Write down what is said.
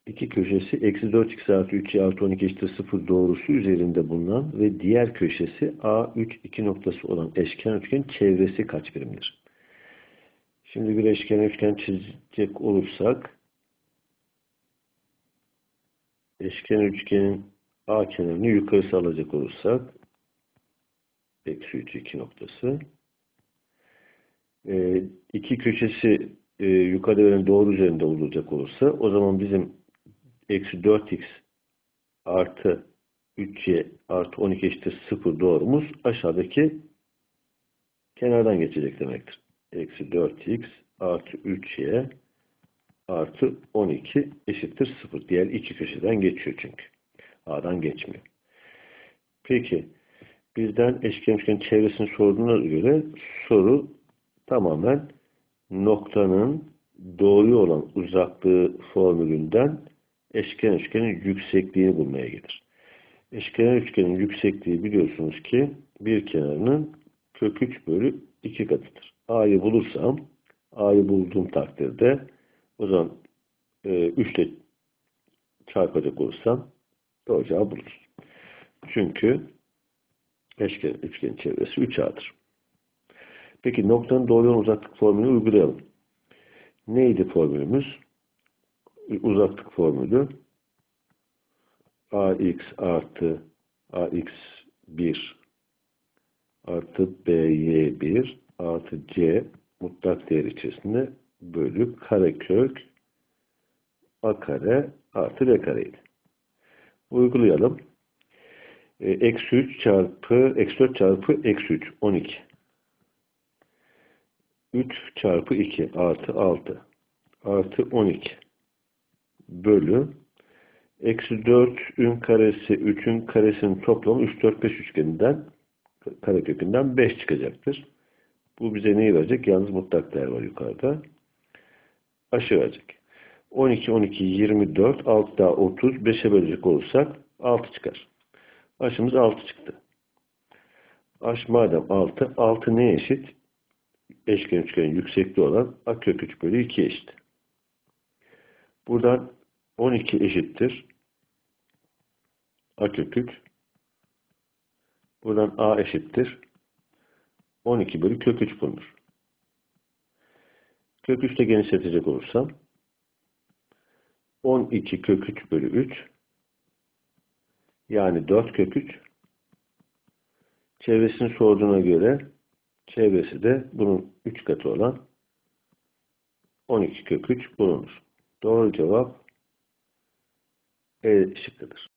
İki köşesi eksi 4x artı 3y artı 12 eşittir 0 doğrusu üzerinde bulunan ve diğer köşesi A3 2 noktası olan eşkenar üçgen çevresi kaç birimdir? Şimdi bir eşkenar üçgen çizecek olursak eşkenar üçgenin A kenarını yukarısı alacak olursak eksi 3 2 noktası iki köşesi yukarıda verilen doğru üzerinde olacak olursa o zaman bizim eksi 4x artı 3y artı 12 eşittir 0 doğrumuz aşağıdaki kenardan geçecek demektir. Eksi 4x artı 3y artı 12 eşittir 0. Diğer iki köşeden geçiyor çünkü. A'dan geçmiyor. Peki bizden eşkenar üçgenin çevresini sorduğuna göre soru tamamen noktanın doğruya olan uzaklığı formülünden eşkenar üçgenin yüksekliğini bulmaya gelir. Eşkenar üçgenin yüksekliği biliyorsunuz ki bir kenarının kök 3 bölü 2 katıdır. A'yı bulursam, A'yı bulduğum takdirde o zaman 3 ile çarpacak olursam doğru cevabı buluruz. Çünkü eşkenar üçgenin çevresi 3A'dır. Peki noktanın doğru olan uzaklık formülünü uygulayalım. Neydi formülümüz? Uzaklık formülü ax artı ax1 artı by1 artı c mutlak değer içerisinde bölü karekök a kare artı b kareydi. Uygulayalım. Eksi 3 çarpı eksi 4 çarpı eksi 3 12. 3 çarpı 2 artı 6 artı 12 bölü eksi 4'ün karesi 3'ün karesinin toplamı 3 4 5 üçgeninden karekökünden 5 çıkacaktır. Bu bize neyi verecek? Yalnız mutlak değer var yukarıda. Aşı verecek. 12 12 24 6 daha 30 5'e bölecek olursak 6 çıkar. Aşımız 6 çıktı. Aş madem 6 6 neye eşit? Eşkenar üçgenin yüksekliği olan a kök 3 bölü 2 eşit. Buradan 12 eşittir a kök 3. Buradan a eşittir 12 bölü kök 3 bulunur. Kök 3'te genişletecek olursam 12 kök 3 bölü 3 yani 4 kök 3 çevresini sorduğuna göre çevresi de bunun 3 katı olan 12 kök 3 bulunur. Doğru cevap E şıkkıdır.